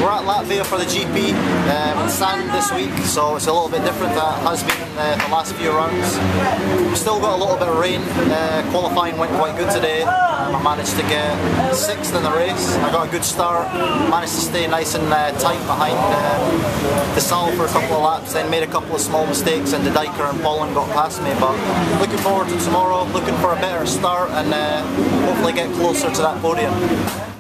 We're at Latvia for the GP in sand this week, so it's a little bit different than it has been the last few rounds. We've still got a little bit of rain. Qualifying went quite good today. I managed to get 6th in the race. I got a good start, managed to stay nice and tight behind the Sal for a couple of laps, then made a couple of small mistakes and the Diker and Pollen got past me, but looking forward to tomorrow, looking for a better start and hopefully get closer to that podium.